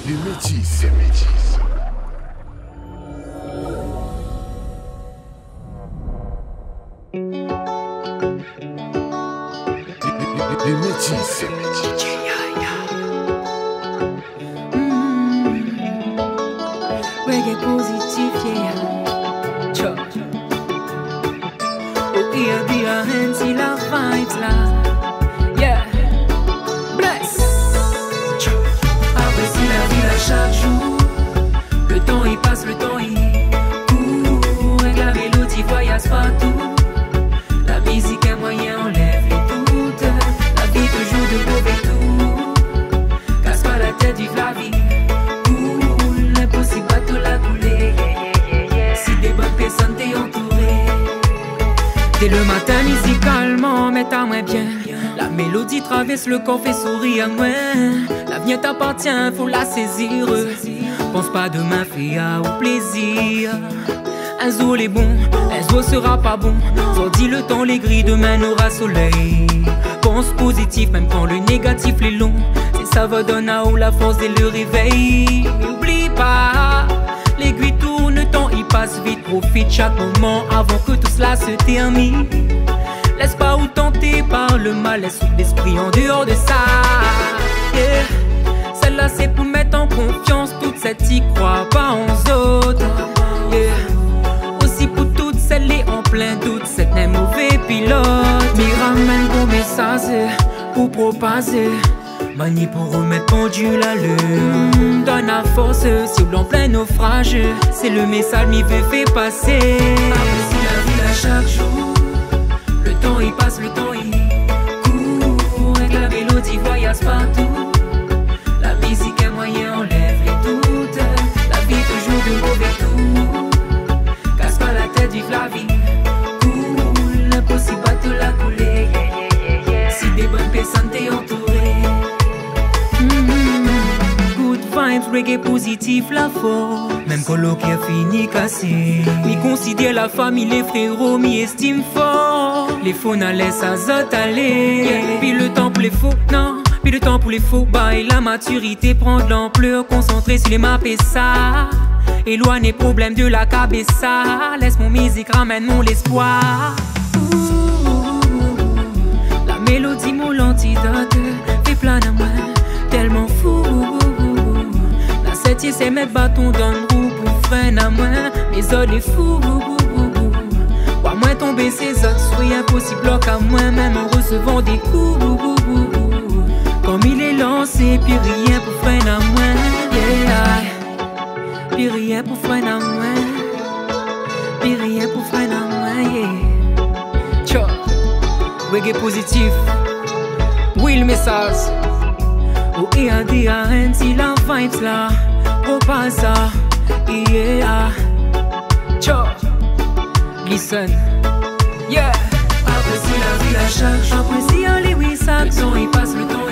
Les métis. Les métis. Reggae positif, yeah. Chop. Oh, here be a hand, see la vibes là. Yeah. Bless. Chop. Apprécie la vie à chaque jour. Le temps il passe, le temps il court. Avec la mélodie voyage partout. La musique est moyen, on lève les doutes. La vie toujours de mauvais tours. Casse pas la tête, vive la vie. Impossible à te la couler. Si des bonnes personnes t'es entouré. Dès le matin musicalement, mais t'as moins bien. La mélodie traverse le corps, fait sourire à moi. L'avenir t'appartient, faut la saisir. Pense pas demain, fais au plaisir. Un jour est bon, un jour sera pas bon. Sordi le temps, les grilles, demain n'aura soleil. Pense positif, même quand le négatif est long. C'est ça va donner à haut la force et le réveil. N'oublie pas, l'aiguille tourne, le temps il passe vite. Profite chaque moment avant que tout cela se termine. Laisse pas ou tenter par le mal, laisse l'esprit en dehors de ça. Yeah. Celle-là c'est pour mettre en confiance toute cette y croit pas en autres. Yeah. Aussi pour toutes celles et en plein doute, cette n'est mauvais pilote. M'y ramène bon message pour propager. Manie pour remettre pendule à l'heure. Donne la force, cible en plein naufrage. C'est le message m'y veut fait passer. Apprécie la vie à chaque jour. Le temps il passe, le temps il court. Avec la mélodie voyage partout. La musique est moyen, on lève les doutes. La vie toujours de mauvais tours. Casse pas la tête, vive la vie. Cool, impossible à te la couler. Si des bonnes personnes t'es entouré. Good vibes, reggae positif, la force. Même colo qui a fini cassé. Mi considère la famille, les frérots, mi estime fort. Les faux n'a laisse à zot aller. Puis le temps pour les faux, non. Puis le temps pour les faux, et la maturité prend de l'ampleur. Concentré sur les maps et ça. Éloigne les problèmes de la cabessa. Laisse mon musique, ramène mon espoir. La mélodie, mon antidote. Fait plein à moi. Tellement fou. La septième c'est mettre bâton dans le roue pour freiner à moi. Mes autres les fous. Vois moi tomber ces autres, soyez impossible à moi. Même en recevant des coups. Comme il est lancé, puis rien pour freiner à moi. Yeah. Puis rien pour freiner à moi. Puis rien pour freiner à moi. Yeah. Ciao. Reggae positif. Oui le message. Oh, et à D.A.N. si la vibes là, oh pas ça, yeah. Ciao, listen, yeah. Apprécie la vie à chaque jour, apprécie les 8 sacs. Le temps il passe, le temps